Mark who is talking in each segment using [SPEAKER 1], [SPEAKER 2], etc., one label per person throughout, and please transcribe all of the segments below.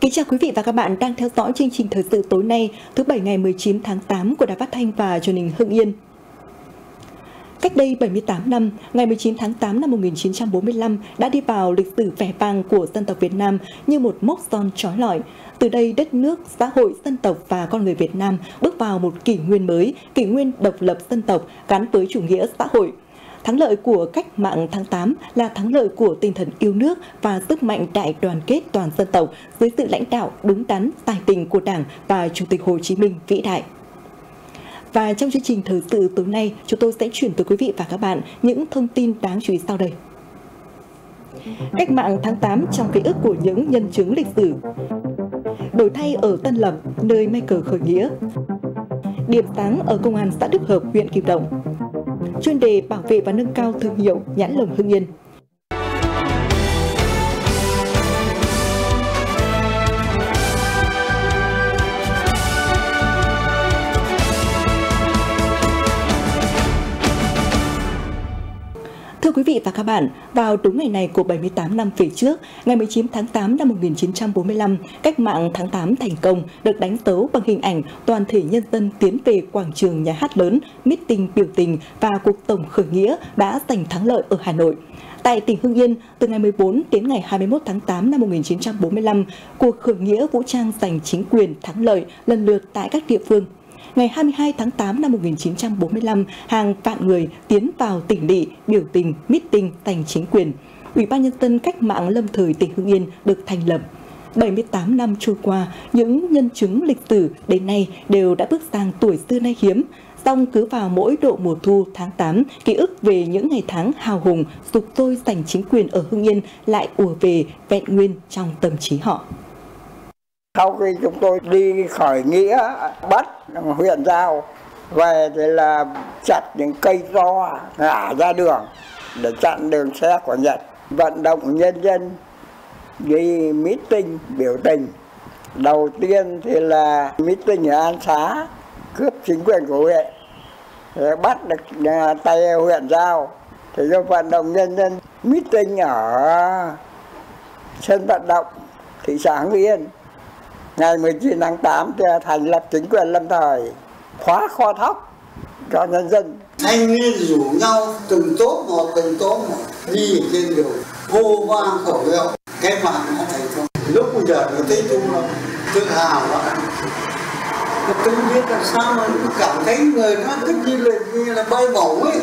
[SPEAKER 1] Kính chào quý vị và các bạn đang theo dõi chương trình thời sự tối nay, thứ Bảy ngày 19 tháng 8 của Đài Phát thanh và Truyền hình Hưng Yên. Cách đây 78 năm, ngày 19 tháng 8 năm 1945 đã đi vào lịch sử vẻ vang của dân tộc Việt Nam như một mốc son chói lọi. Từ đây, đất nước, xã hội, dân tộc và con người Việt Nam bước vào một kỷ nguyên mới, kỷ nguyên độc lập dân tộc gắn với chủ nghĩa xã hội. Thắng lợi của cách mạng tháng 8 là thắng lợi của tinh thần yêu nước và sức mạnh đại đoàn kết toàn dân tộc dưới sự lãnh đạo đúng đắn, tài tình của Đảng và Chủ tịch Hồ Chí Minh vĩ đại. Và trong chương trình thời sự tối nay, chúng tôi sẽ chuyển tới quý vị và các bạn những thông tin đáng chú ý sau đây. Cách mạng tháng 8 trong ký ức của những nhân chứng lịch sử. Đổi thay ở Tân Lập, nơi may cờ khởi nghĩa. Điểm sáng ở Công an xã Đức Hợp, huyện Kim Động. Chuyên đề bảo vệ và nâng cao thương hiệu nhãn lồng Hưng Yên. Thưa quý vị và các bạn, vào đúng ngày này của 78 năm về trước, ngày 19 tháng 8 năm 1945, cách mạng tháng 8 thành công được đánh dấu bằng hình ảnh toàn thể nhân dân tiến về quảng trường nhà hát lớn, meeting biểu tình và cuộc tổng khởi nghĩa đã giành thắng lợi ở Hà Nội. Tại tỉnh Hưng Yên, từ ngày 14 đến ngày 21 tháng 8 năm 1945, cuộc khởi nghĩa vũ trang giành chính quyền thắng lợi lần lượt tại các địa phương. Ngày 22 tháng 8 năm 1945, hàng vạn người tiến vào tỉnh lỵ, biểu tình, meeting giành chính quyền. Ủy ban Nhân dân cách mạng lâm thời tỉnh Hưng Yên được thành lập. 78 năm trôi qua, những nhân chứng lịch sử đến nay đều đã bước sang tuổi xưa nay hiếm. Song cứ vào mỗi độ mùa thu tháng 8, ký ức về những ngày tháng hào hùng, sục sôi giành chính quyền ở Hưng Yên lại ùa về vẹn nguyên trong tâm trí họ.
[SPEAKER 2] Sau khi chúng tôi đi khởi nghĩa bắt huyện Giao về thì là chặt những cây to ngả ra đường để chặn đường xe của Nhật, vận động nhân dân đi meeting biểu tình. Đầu tiên thì là meeting ở An Xá cướp chính quyền của huyện, bắt được tay huyện Giao thì cho vận động nhân dân meeting ở sân vận động thị xã Hưng Yên. Ngày 19 tháng 8 thì thành lập chính quyền lâm thời, khóa kho thóc cho nhân dân.
[SPEAKER 3] Thanh niên rủ nhau từng tốt một đi trên đường hô vang khẩu hiệu cái mạng đã thành công. Lúc bây giờ nó thấy chung là tự hào lắm. Tôi không biết làm sao mà cảm thấy người nó cứ như là bay bổng ấy.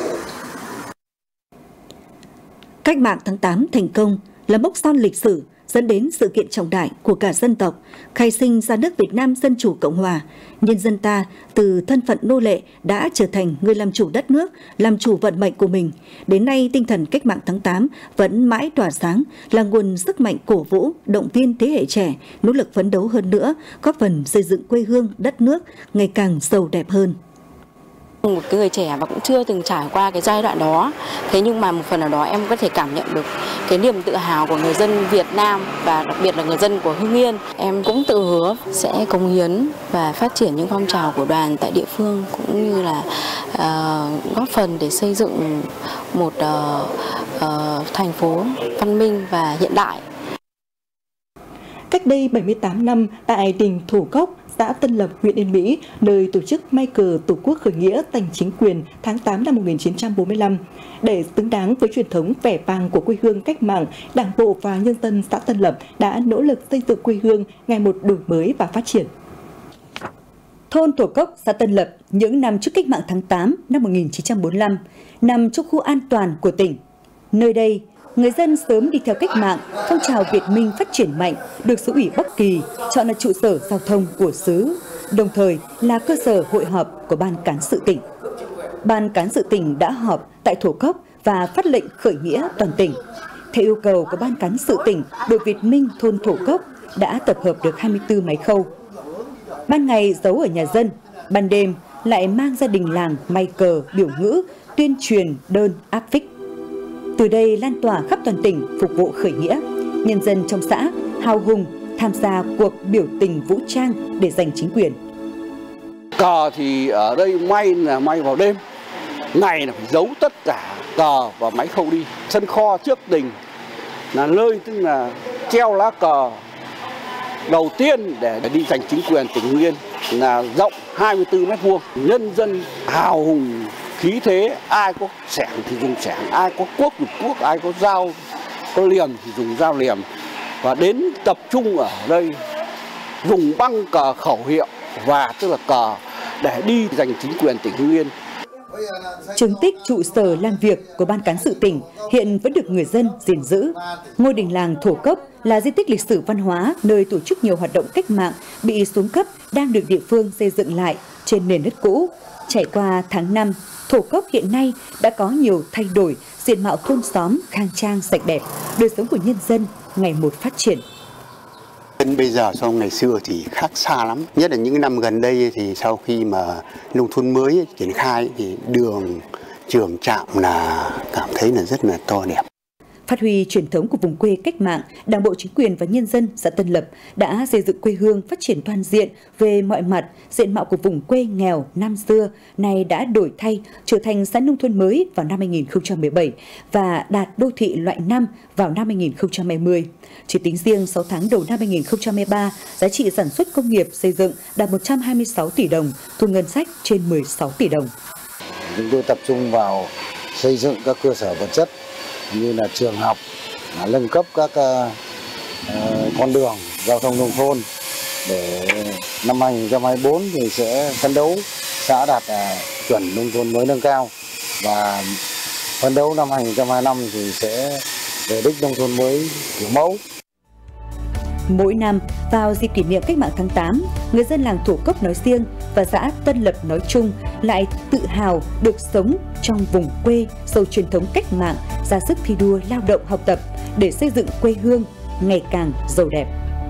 [SPEAKER 4] Cách mạng tháng 8 thành công là mốc son lịch sử dẫn đến sự kiện trọng đại của cả dân tộc, khai sinh ra nước Việt Nam Dân Chủ Cộng Hòa. Nhân dân ta từ thân phận nô lệ đã trở thành người làm chủ đất nước, làm chủ vận mệnh của mình. Đến nay, tinh thần cách mạng tháng 8 vẫn mãi tỏa sáng, là nguồn sức mạnh cổ vũ, động viên thế hệ trẻ, nỗ lực phấn đấu hơn nữa, góp phần xây dựng quê hương, đất nước ngày càng giàu đẹp hơn.
[SPEAKER 5] Một cái người trẻ và cũng chưa từng trải qua cái giai đoạn đó, thế nhưng mà một phần nào đó em có thể cảm nhận được cái niềm tự hào của người dân Việt Nam và đặc biệt là người dân của Hưng Yên. Em cũng tự hứa sẽ cống hiến và phát triển những phong trào của đoàn tại địa phương, cũng như là góp phần để xây dựng một thành phố văn minh và hiện đại.
[SPEAKER 1] Cách đây 78 năm, tại đình Thủ Cốc, xã Tân Lập, huyện Yên Mỹ, nơi tổ chức may cờ Tổ quốc khởi nghĩa giành chính quyền tháng 8 năm 1945. Để xứng đáng với truyền thống vẻ vang của quê hương cách mạng, Đảng bộ và nhân dân xã Tân Lập đã nỗ lực xây dựng quê hương ngày một đổi mới và phát triển.
[SPEAKER 4] Thôn Thổ Cốc, xã Tân Lập, những năm trước cách mạng tháng 8 năm 1945, nằm trong khu an toàn của tỉnh. Nơi đây, người dân sớm đi theo cách mạng, phong trào Việt Minh phát triển mạnh, được xứ ủy Bắc Kỳ chọn là trụ sở giao thông của xứ, đồng thời là cơ sở hội họp của Ban Cán sự tỉnh. Ban Cán sự tỉnh đã họp tại Thổ Cốc và phát lệnh khởi nghĩa toàn tỉnh. Theo yêu cầu của Ban Cán sự tỉnh, đội Việt Minh thôn Thổ Cốc đã tập hợp được 24 máy khâu. Ban ngày giấu ở nhà dân, ban đêm lại mang gia đình làng may cờ, biểu ngữ, tuyên truyền đơn áp phích. Từ đây lan tỏa khắp toàn tỉnh phục vụ khởi nghĩa. Nhân dân trong xã hào hùng tham gia cuộc biểu tình vũ trang để giành chính quyền.
[SPEAKER 6] Cờ thì ở đây may là may vào đêm, ngày là phải giấu tất cả cờ và máy khâu đi. Sân kho trước đình là nơi tức là treo lá cờ đầu tiên để đi giành chính quyền tỉnh Hưng Yên là rộng 24 m². Nhân dân hào hùng khí thế, ai có xẻng thì dùng xẻng, ai có cuốc dùng cuốc, ai có dao có liềm thì dùng dao liềm, và đến tập trung ở đây dùng băng cờ khẩu hiệu và tức là cờ để đi giành chính quyền tỉnh Hưng Yên.
[SPEAKER 4] Chứng tích trụ sở làm việc của Ban Cán sự tỉnh hiện vẫn được người dân gìn giữ. Ngôi đình làng Thổ Cốc là di tích lịch sử văn hóa nơi tổ chức nhiều hoạt động cách mạng bị xuống cấp đang được địa phương xây dựng lại trên nền đất cũ. Trải qua tháng năm, Thổ Cốc hiện nay đã có nhiều thay đổi, diện mạo thôn xóm khang trang sạch đẹp, đời sống của nhân dân ngày một phát triển.
[SPEAKER 7] Bây giờ so với ngày xưa thì khác xa lắm, nhất là những năm gần đây thì sau khi mà nông thôn mới triển khai thì đường trường trạm là cảm thấy là rất là to đẹp.
[SPEAKER 4] Phát huy truyền thống của vùng quê cách mạng, Đảng bộ, chính quyền và nhân dân xã Tân Lập đã xây dựng quê hương phát triển toàn diện về mọi mặt. Diện mạo của vùng quê nghèo năm xưa nay đã đổi thay, trở thành xã nông thôn mới vào năm 2017 và đạt đô thị loại 5 vào năm 2020. Chỉ tính riêng 6 tháng đầu năm 2023, giá trị sản xuất công nghiệp xây dựng đạt 126 tỷ đồng, thu ngân sách trên 16 tỷ đồng.
[SPEAKER 8] Chúng tôi tập trung vào xây dựng các cơ sở vật chất như là trường học, nâng cấp các con đường giao thông nông thôn để năm 2024 thì sẽ phấn đấu xã đạt chuẩn nông thôn mới nâng cao, và phấn đấu năm 2025 thì sẽ về đích nông thôn mới kiểu mẫu.
[SPEAKER 4] Mỗi năm, vào dịp kỷ niệm Cách mạng tháng 8, người dân làng Thổ Cốc nói riêng và xã Tân Lập nói chung lại tự hào được sống trong vùng quê giàu truyền thống cách mạng, ra sức thi đua lao động học tập để xây dựng quê hương ngày càng giàu đẹp.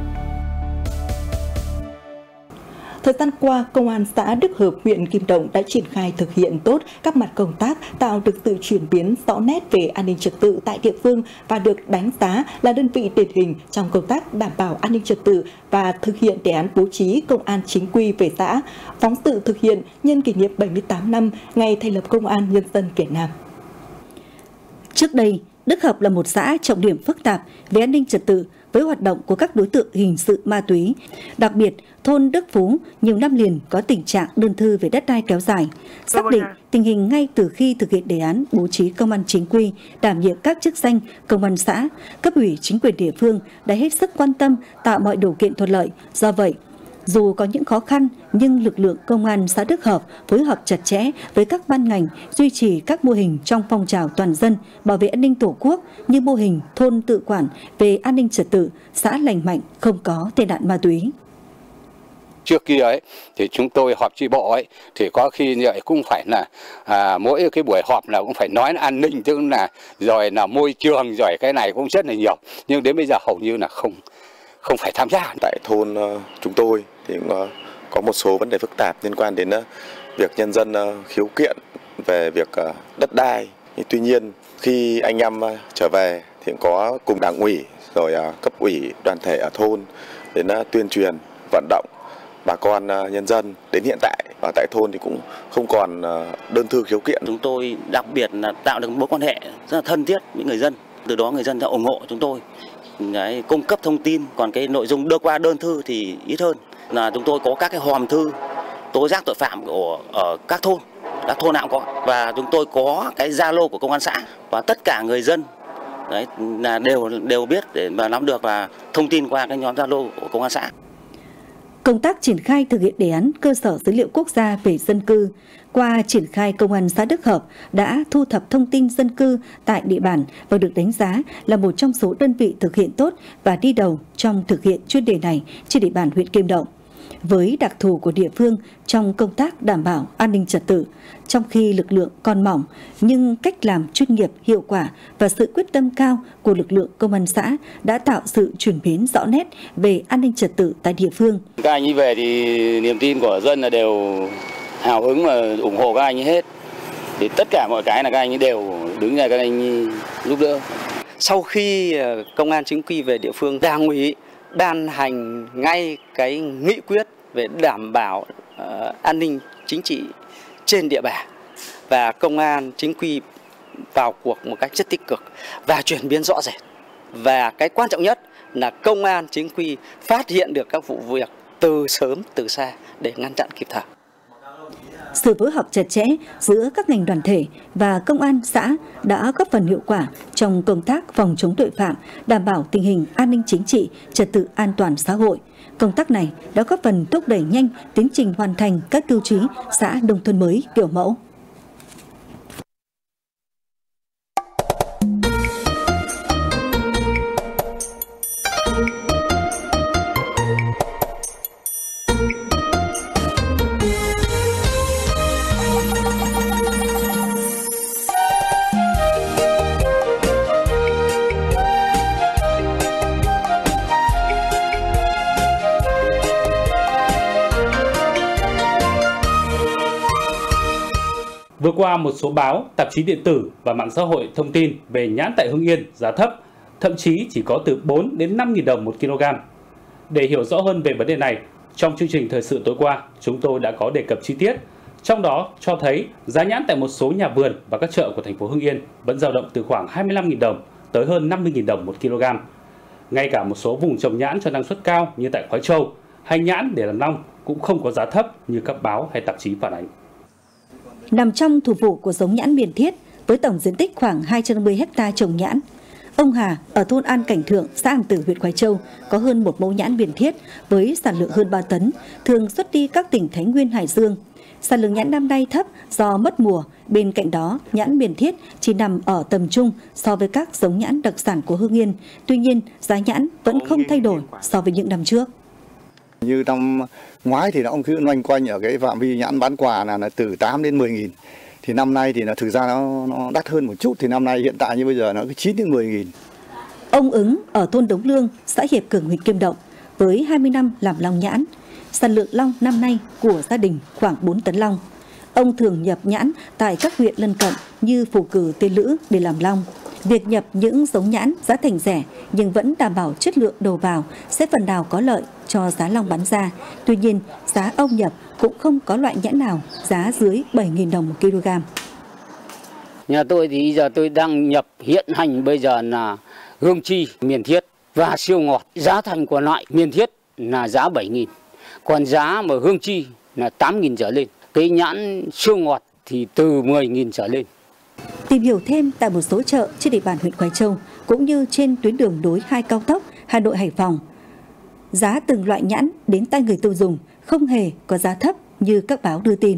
[SPEAKER 1] Thời gian qua, Công an xã Đức Hợp, huyện Kim Động đã triển khai thực hiện tốt các mặt công tác, tạo được sự chuyển biến rõ nét về an ninh trật tự tại địa phương và được đánh giá là đơn vị điển hình trong công tác đảm bảo an ninh trật tự và thực hiện đề án bố trí công an chính quy về xã. Phóng sự thực hiện nhân kỷ niệm 78 năm ngày thành lập Công an Nhân dân Việt Nam.
[SPEAKER 9] Trước đây, Đức Hợp là một xã trọng điểm phức tạp về an ninh trật tự với hoạt động của các đối tượng hình sự ma túy. Đặc biệt, thôn Đức Phú nhiều năm liền có tình trạng đơn thư về đất đai kéo dài. Xác định tình hình ngay từ khi thực hiện đề án bố trí công an chính quy, đảm nhiệm các chức danh công an xã, cấp ủy chính quyền địa phương đã hết sức quan tâm tạo mọi điều kiện thuận lợi. Do vậy, dù có những khó khăn, nhưng lực lượng công an xã Đức Hợp phối hợp chặt chẽ với các ban ngành, duy trì các mô hình trong phong trào toàn dân bảo vệ an ninh Tổ quốc như mô hình thôn tự quản về an ninh trật tự, xã lành mạnh, không có tệ nạn ma túy.
[SPEAKER 6] Trước kia ấy thì chúng tôi họp chi bộ ấy thì có khi như vậy cũng phải là mỗi cái buổi họp là cũng phải nói là an ninh, tức là rồi là môi trường, rồi cái này cũng rất là nhiều, nhưng đến bây giờ hầu như là không phải tham gia.
[SPEAKER 10] Tại thôn chúng tôi thì có một số vấn đề phức tạp liên quan đến việc nhân dân khiếu kiện về việc đất đai. Tuy nhiên khi anh em trở về thì có cùng đảng ủy rồi cấp ủy đoàn thể ở thôn đến tuyên truyền vận động bà con nhân dân. Đến hiện tại ở tại thôn thì cũng không còn đơn thư khiếu kiện.
[SPEAKER 11] Chúng tôi đặc biệt là tạo được mối quan hệ rất là thân thiết với người dân, từ đó người dân đã ủng hộ chúng tôi cung cấp thông tin. Còn cái nội dung đưa qua đơn thư thì ít hơn, là chúng tôi có các cái hòm thư tố giác tội phạm ở các thôn nào cũng có, và chúng tôi có cái Zalo của công an xã, và tất cả người dân đấy là đều biết để mà nắm được và thông tin qua cái nhóm Zalo của công an xã.
[SPEAKER 9] Công tác triển khai thực hiện đề án cơ sở dữ liệu quốc gia về dân cư, qua triển khai Công an xã Đức Hợp đã thu thập thông tin dân cư tại địa bàn và được đánh giá là một trong số đơn vị thực hiện tốt và đi đầu trong thực hiện chuyên đề này trên địa bàn huyện Kim Động. Với đặc thù của địa phương trong công tác đảm bảo an ninh trật tự, trong khi lực lượng còn mỏng nhưng cách làm chuyên nghiệp, hiệu quả và sự quyết tâm cao của lực lượng công an xã đã tạo sự chuyển biến rõ nét về an ninh trật tự tại địa phương.
[SPEAKER 12] Các anh ấy về thì niềm tin của dân là đều hào hứng mà ủng hộ các anh ấy hết. Thì tất cả mọi cái là các anh ấy đều đứng ra các anh ấy giúp đỡ.
[SPEAKER 13] Sau khi công an chính quy về địa phương, Đảng ủy ban hành ngay cái nghị quyết về đảm bảo an ninh chính trị trên địa bàn, và công an chính quy vào cuộc một cách rất tích cực và chuyển biến rõ rệt. Và cái quan trọng nhất là công an chính quy phát hiện được các vụ việc từ sớm từ xa để ngăn chặn kịp thời.
[SPEAKER 9] Sự phối hợp chặt chẽ giữa các ngành đoàn thể và công an xã đã góp phần hiệu quả trong công tác phòng chống tội phạm, đảm bảo tình hình an ninh chính trị, trật tự an toàn xã hội. Công tác này đã góp phần thúc đẩy nhanh tiến trình hoàn thành các tiêu chí xã nông thôn mới kiểu mẫu.
[SPEAKER 14] Vừa qua, một số báo, tạp chí điện tử và mạng xã hội thông tin về nhãn tại Hưng Yên giá thấp, thậm chí chỉ có từ 4 đến 5.000 đồng 1 kg. Để hiểu rõ hơn về vấn đề này, trong chương trình thời sự tối qua, chúng tôi đã có đề cập chi tiết. Trong đó cho thấy giá nhãn tại một số nhà vườn và các chợ của thành phố Hưng Yên vẫn dao động từ khoảng 25.000 đồng tới hơn 50.000 đồng 1 kg. Ngay cả một số vùng trồng nhãn cho năng suất cao như tại Khói Châu, hay nhãn để làm long cũng không có giá thấp như các báo hay tạp chí phản ánh.
[SPEAKER 9] Nằm trong thủ vụ của giống nhãn Miền Thiết với tổng diện tích khoảng 250 ha trồng nhãn, ông Hà ở thôn An Cảnh Thượng, xã An Tử, huyện Khói Châu có hơn một mẫu nhãn Miền Thiết với sản lượng hơn 3 tấn, thường xuất đi các tỉnh Thái Nguyên, Hải Dương. Sản lượng nhãn năm nay thấp do mất mùa, bên cạnh đó nhãn Miền Thiết chỉ nằm ở tầm trung so với các giống nhãn đặc sản của Hưng Yên. Tuy nhiên, giá nhãn vẫn không thay đổi so với những năm trước.
[SPEAKER 15] Như năm ngoái thì nó cũng cứ loanh quanh ở cái phạm vi nhãn bán quà là từ 8 đến 10.000. Thì năm nay thì thực ra nó đắt hơn một chút, thì năm nay hiện tại như bây giờ nó cứ 9 đến 10.000.
[SPEAKER 9] Ông Ứng ở thôn Đống Lương, xã Hiệp Cường, huyện Kim Động với 20 năm làm long nhãn, sản lượng long năm nay của gia đình khoảng 4 tấn long. Ông thường nhập nhãn tại các huyện lân cận như Phù Cử, Tiên Lữ để làm long. Việc nhập những giống nhãn giá thành rẻ nhưng vẫn đảm bảo chất lượng đầu vào sẽ phần nào có lợi cho giá long bán ra. Tuy nhiên, giá ông nhập cũng không có loại nhãn nào giá dưới 7.000 đồng 1 kg.
[SPEAKER 12] Nhà tôi thì giờ tôi đang nhập hiện hành bây giờ là Hương Chi Miền Thiết và siêu ngọt. Giá thành của loại Miền Thiết là giá 7.000, còn giá mà Hương Chi là 8.000 trở lên. Cái nhãn siêu ngọt thì từ 10.000 trở lên.
[SPEAKER 9] Tìm hiểu thêm tại một số chợ trên địa bàn huyện Khói Châu cũng như trên tuyến đường nối 2 cao tốc Hà Nội - Hải Phòng, giá từng loại nhãn đến tay người tiêu dùng không hề có giá thấp như các báo đưa tin.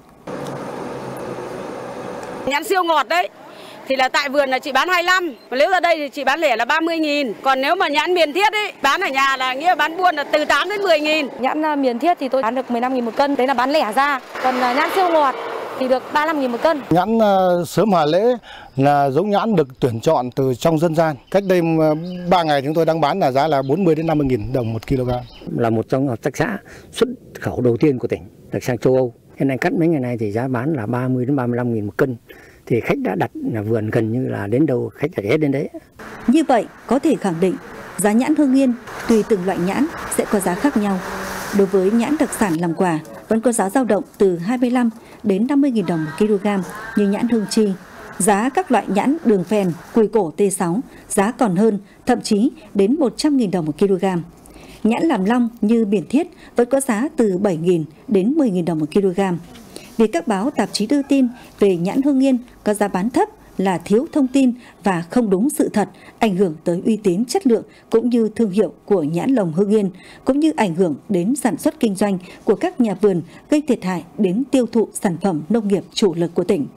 [SPEAKER 16] Nhãn siêu ngọt đấy thì là tại vườn là chị bán 25, còn nếu ra đây thì chị bán lẻ là 30.000. Còn nếu mà nhãn Miền Thiết ấy, bán ở nhà là nghĩa bán buôn là từ 8 đến 10.000.
[SPEAKER 17] Nhãn Miền Thiết thì tôi bán được 15.000 một cân, đấy là bán lẻ ra. Còn nhãn siêu ngọt thì được 35.000 một cân.
[SPEAKER 18] Nhãn sớm Hà Lễ là giống nhãn được tuyển chọn từ trong dân gian. Cách đây 3 ngày chúng tôi đang bán là giá là 40 đến 50.000 đồng 1 kg.
[SPEAKER 19] Là một trong hợp tác xã xuất khẩu đầu tiên của tỉnh được sang châu Âu. Hiện nay cắt mấy ngày này thì giá bán là 30 đến 35.000 một cân. Thì khách đã đặt là vườn gần như là đến đâu khách đặt hết đến đấy.
[SPEAKER 9] Như vậy có thể khẳng định giá nhãn Hưng Yên tùy từng loại nhãn sẽ có giá khác nhau. Đối với nhãn đặc sản làm quà vẫn có giá dao động từ 25 đến 50.000 đồng 1 kg như nhãn Hương Chi. Giá các loại nhãn đường phèn, Quỳ Cổ T6 giá còn hơn, thậm chí đến 100.000 đồng 1 kg. Nhãn làm long như Miền Thiết vẫn có giá từ 7.000 đến 10.000 đồng 1 kg. Việc các báo tạp chí đưa tin về nhãn Hưng Yên có giá bán thấp là thiếu thông tin và không đúng sự thật, ảnh hưởng tới uy tín chất lượng cũng như thương hiệu của nhãn lồng Hưng Yên, cũng như ảnh hưởng đến sản xuất kinh doanh của các nhà vườn, gây thiệt hại đến tiêu thụ sản phẩm nông nghiệp chủ lực của tỉnh.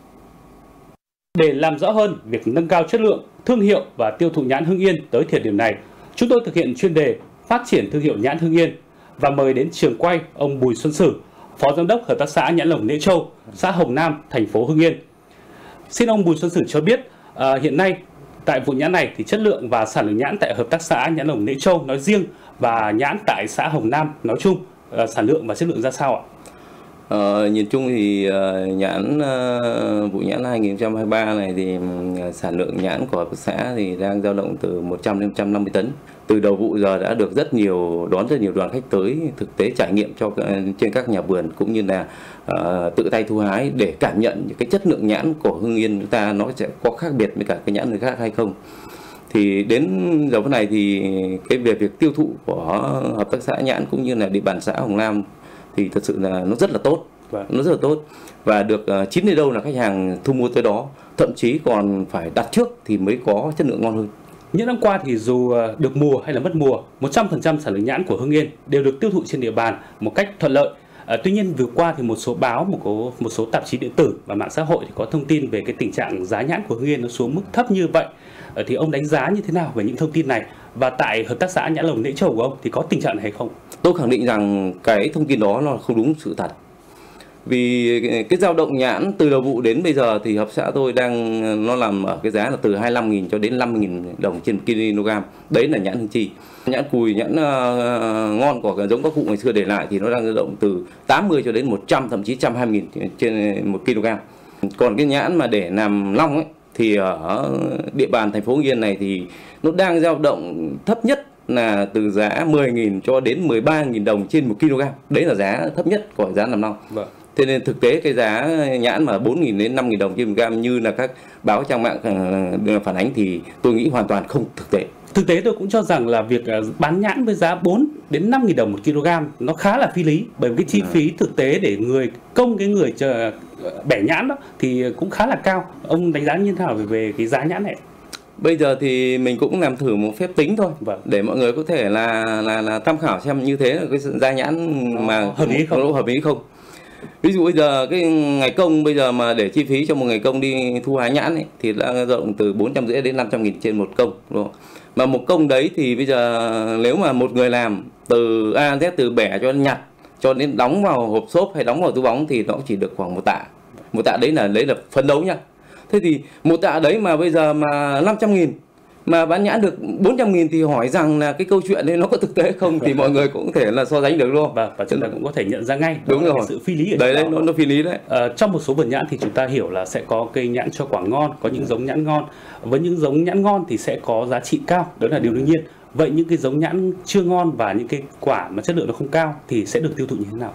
[SPEAKER 14] Để làm rõ hơn việc nâng cao chất lượng, thương hiệu và tiêu thụ nhãn Hưng Yên tới thời điểm này, chúng tôi thực hiện chuyên đề phát triển thương hiệu nhãn Hưng Yên và mời đến trường quay ông Bùi Xuân Sử, Phó Giám đốc Hợp tác xã Nhãn lồng Nễ Châu, xã Hồng Nam, thành phố Hưng Yên. Xin ông Bùi Xuân Sử cho biết hiện nay tại vụ nhãn này thì chất lượng và sản lượng nhãn tại Hợp tác xã Nhãn lồng Nễ Châu nói riêng và nhãn tại xã Hồng Nam nói chung, sản lượng và chất lượng ra sao ạ?
[SPEAKER 20] Nhìn chung thì vụ nhãn 2023 này thì sản lượng nhãn của hợp tác xã thì đang dao động từ 100 đến 150 tấn. Từ đầu vụ giờ đã được đón rất nhiều đoàn khách tới thực tế trải nghiệm trên các nhà vườn cũng như là tự tay thu hái để cảm nhận những cái chất lượng nhãn của Hưng Yên chúng ta nó sẽ có khác biệt với cả cái nhãn người khác hay không. Thì đến giờ phút này thì cái việc tiêu thụ của hợp tác xã nhãn cũng như là địa bàn xã Hồng Lam thì thật sự là nó rất là tốt. Nó rất là tốt và được chín đến đâu là khách hàng thu mua tới đó, thậm chí còn phải đặt trước thì mới có chất lượng ngon hơn.
[SPEAKER 14] Những năm qua thì dù được mùa hay là mất mùa, 100% sản lượng nhãn của Hưng Yên đều được tiêu thụ trên địa bàn một cách thuận lợi. Tuy nhiên vừa qua thì một số báo, một số tạp chí điện tử và mạng xã hội thì có thông tin về cái tình trạng giá nhãn của Hưng Yên nó xuống mức thấp như vậy. Thì ông đánh giá như thế nào về những thông tin này? Và tại hợp tác xã Nhãn Lồng Nễ Trầu của ông thì có tình trạng này hay không?
[SPEAKER 20] Tôi khẳng định rằng cái thông tin đó nó không đúng sự thật. Vì cái dao động nhãn từ đầu vụ đến bây giờ thì hợp xã tôi nó làm ở cái giá là từ 25.000 cho đến 50.000 đồng trên 1 kg. Đấy là nhãn Hương Chi. Nhãn cùi, nhãn ngon của giống các cụ ngày xưa để lại thì nó đang dao động từ 80 cho đến 100, thậm chí 120.000 trên 1 kg. Còn cái nhãn mà để làm long ấy thì ở địa bàn thành phố Hưng Yên này thì nó đang dao động thấp nhất là từ giá 10.000 cho đến 13.000 đồng trên 1 kg. Đấy là giá thấp nhất của giá làm long.
[SPEAKER 14] Vâng.
[SPEAKER 20] Thế nên thực tế cái giá nhãn mà 4.000 đến 5.000 đồng trên 1 kg như là các báo trang mạng phản ánh thì tôi nghĩ hoàn toàn không thực tế.
[SPEAKER 14] Thực tế tôi cũng cho rằng là việc bán nhãn với giá 4 đến 5.000 đồng 1 kg nó khá là phi lý, bởi vì cái chi phí thực tế để người bẻ nhãn đó thì cũng khá là cao. Ông đánh giá như thế nào về cái giá nhãn này?
[SPEAKER 20] Bây giờ thì mình cũng làm thử một phép tính thôi, để mọi người có thể là tham khảo xem như thế là cái giá nhãn mà hợp lý không. Ví dụ bây giờ cái ngày công bây giờ mà để chi phí cho một ngày công đi thu hái nhãn ấy, thì đã dao động từ 450 đến 500.000 trên một công, đúng không? Mà một công đấy thì bây giờ nếu mà một người làm từ A đến Z, từ bẻ cho đến nhặt cho đến đóng vào hộp xốp hay đóng vào túi bóng thì nó chỉ được khoảng 1 tạ. 1 tạ đấy là phấn đấu nhá. Thế thì 1 tạ đấy mà bây giờ mà 500.000 mà bán nhãn được 400.000 thì hỏi rằng là cái câu chuyện đấy nó có thực tế không thì mọi người cũng có thể là so sánh được luôn.
[SPEAKER 14] Và chúng ta cũng có thể nhận ra ngay
[SPEAKER 20] đúng rồi
[SPEAKER 14] sự phi lý ở
[SPEAKER 20] đấy, nó phi lý đấy.
[SPEAKER 14] Trong một số vườn nhãn thì chúng ta hiểu là sẽ có cây nhãn cho quả ngon, có những giống nhãn ngon. Với những giống nhãn ngon thì sẽ có giá trị cao, đó là điều đương nhiên. Vậy những cái giống nhãn chưa ngon và những cái quả mà chất lượng nó không cao thì sẽ được tiêu thụ như thế nào?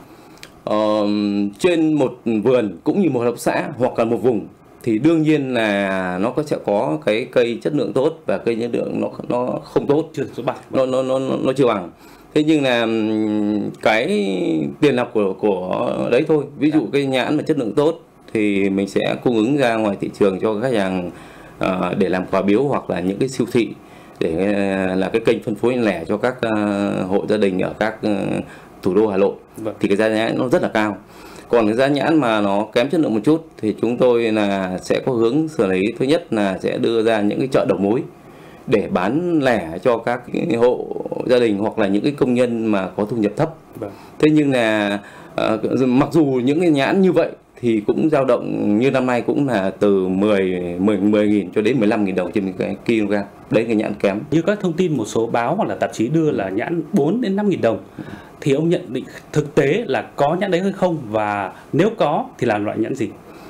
[SPEAKER 20] Trên một vườn cũng như một hợp xã hoặc là một vùng thì đương nhiên là nó sẽ có cái cây chất lượng tốt và cây chất lượng nó không tốt, nó chưa bằng. Thế nhưng là cái tiền lọc của đấy thôi. Ví dụ cái nhãn mà chất lượng tốt thì mình sẽ cung ứng ra ngoài thị trường cho khách hàng để làm quà biếu hoặc là những cái siêu thị để là cái kênh phân phối lẻ cho các hộ gia đình ở các thủ đô Hà Nội. Thì cái giá nhãn nó rất là cao. Còn cái giá nhãn mà nó kém chất lượng một chút thì chúng tôi là sẽ có hướng xử lý. Thứ nhất là sẽ đưa ra những cái chợ đầu mối để bán lẻ cho các cái hộ gia đình hoặc là những cái công nhân mà có thu nhập thấp. Thế nhưng là mặc dù những cái nhãn như vậy thì cũng dao động như năm nay cũng là từ 10.000 cho đến 15.000 đồng trên một cái kg. Đấy cái nhãn kém.
[SPEAKER 14] Như các thông tin một số báo hoặc là tạp chí đưa là nhãn 4 đến 5.000 đồng. Thì ông nhận định thực tế là có nhãn đấy hay không, và nếu có thì là loại nhãn gì?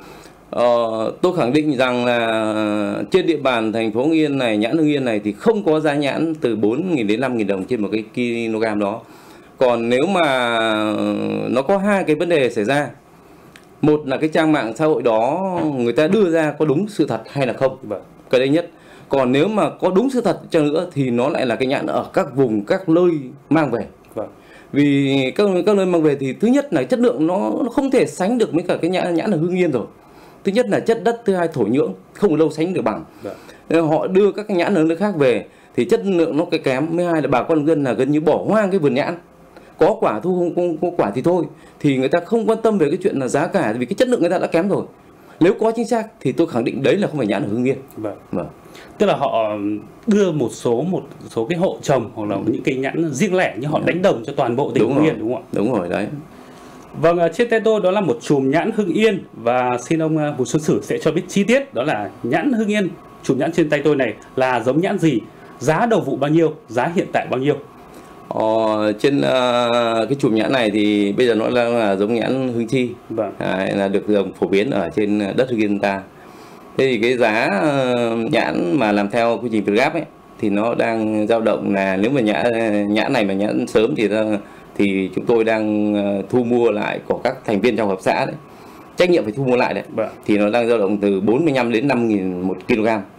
[SPEAKER 20] Tôi khẳng định rằng là trên địa bàn thành phố Hưng Yên này, nhãn Hưng Yên này thì không có giá nhãn từ 4.000 đến 5.000 đồng trên một cái kg đó. Còn nếu mà nó có hai cái vấn đề xảy ra. Một là cái trang mạng xã hội đó người ta đưa ra có đúng sự thật hay là không. Cái đấy nhất. Còn nếu mà có đúng sự thật chăng nữa thì nó lại là cái nhãn ở các vùng, các nơi mang về. Vì các nơi mang về thì thứ nhất là chất lượng nó không thể sánh được với cả cái nhãn ở Hưng Yên rồi. Thứ nhất là chất đất, thứ hai thổ nhưỡng không có đâu sánh được bằng. Họ đưa các cái nhãn ở nơi khác về thì chất lượng nó cái kém. Thứ hai là bà con nông dân là gần như bỏ hoang cái vườn nhãn. Có quả thu không có quả thì thôi. Thì người ta không quan tâm về cái chuyện là giá cả vì cái chất lượng người ta đã kém rồi. Nếu có chính xác thì tôi khẳng định đấy là không phải nhãn ở Hưng Yên.
[SPEAKER 14] Tức là họ đưa một số cái hộ trồng hoặc là những cây nhãn riêng lẻ nhưng họ đánh đồng cho toàn bộ tỉnh Hưng Yên, đúng không ạ?
[SPEAKER 20] Đúng rồi đấy.
[SPEAKER 14] Vâng, trên tay tôi đó là một chùm nhãn Hưng Yên và xin ông Bùi Xuân Sử sẽ cho biết chi tiết đó là nhãn Hưng Yên. Chùm nhãn trên tay tôi này là giống nhãn gì, giá đầu vụ bao nhiêu, giá hiện tại bao nhiêu?
[SPEAKER 20] Trên cái chùm nhãn này thì bây giờ nó là giống nhãn Hưng Chi, là được trồng phổ biến ở trên đất Hưng Yên ta. Thế thì cái giá nhãn mà làm theo quy trình VietGAP ấy thì nó đang dao động là nếu mà nhãn này mà nhãn sớm thì chúng tôi đang thu mua lại của các thành viên trong hợp xã đấy, trách nhiệm phải thu mua lại đấy, thì nó đang dao động từ 45 đến 5.000 một kg.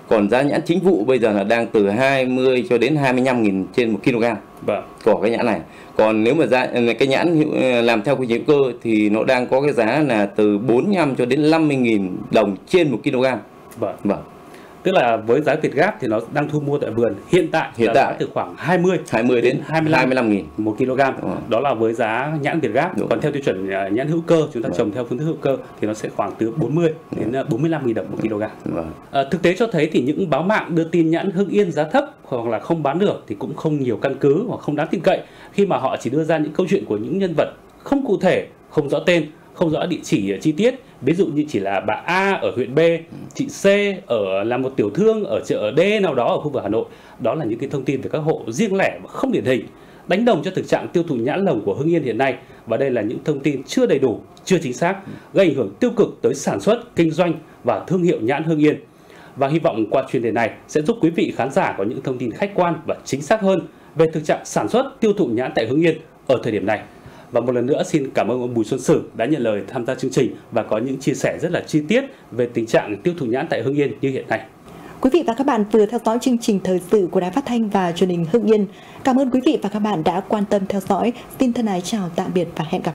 [SPEAKER 20] Còn giá nhãn chính vụ bây giờ là đang từ 20 cho đến 25.000 trên 1 kg.
[SPEAKER 14] Vâng.
[SPEAKER 20] Của cái nhãn này. Còn nếu mà cái nhãn làm theo quy trình hữu cơ thì nó đang có cái giá là từ 45 cho đến 50.000 đồng trên 1 kg.
[SPEAKER 14] Vâng. Vâng. Tức là với giá Việt Gáp thì nó đang thu mua tại vườn hiện tại giá từ khoảng 20 đến 25.000 1 kg. Đó là với giá nhãn Việt Gáp. Còn theo tiêu chuẩn nhãn hữu cơ, chúng ta trồng theo phương thức hữu cơ thì nó sẽ khoảng từ 40 đến 45.000 đồng 1 kg. Thực tế cho thấy thì những báo mạng đưa tin nhãn Hưng Yên giá thấp hoặc là không bán được thì cũng không nhiều căn cứ hoặc không đáng tin cậy, khi mà họ chỉ đưa ra những câu chuyện của những nhân vật không cụ thể, không rõ tên, không rõ địa chỉ chi tiết. Ví dụ như chỉ là bà A ở huyện B, chị C là một tiểu thương ở chợ D nào đó ở khu vực Hà Nội. Đó là những cái thông tin về các hộ riêng lẻ và không điển hình, đánh đồng cho thực trạng tiêu thụ nhãn lồng của Hưng Yên hiện nay. Và đây là những thông tin chưa đầy đủ, chưa chính xác, gây ảnh hưởng tiêu cực tới sản xuất, kinh doanh và thương hiệu nhãn Hưng Yên. Và hy vọng qua chuyên đề này sẽ giúp quý vị khán giả có những thông tin khách quan và chính xác hơn về thực trạng sản xuất, tiêu thụ nhãn tại Hưng Yên ở thời điểm này. Và một lần nữa xin cảm ơn ông Bùi Xuân Sử đã nhận lời tham gia chương trình và có những chia sẻ rất là chi tiết về tình trạng tiêu thụ nhãn tại Hưng Yên như hiện nay.
[SPEAKER 1] Quý vị và các bạn vừa theo dõi chương trình thời sự của Đài Phát thanh và Truyền hình Hưng Yên. Cảm ơn quý vị và các bạn đã quan tâm theo dõi. Xin thân ái chào tạm biệt và hẹn gặp lại.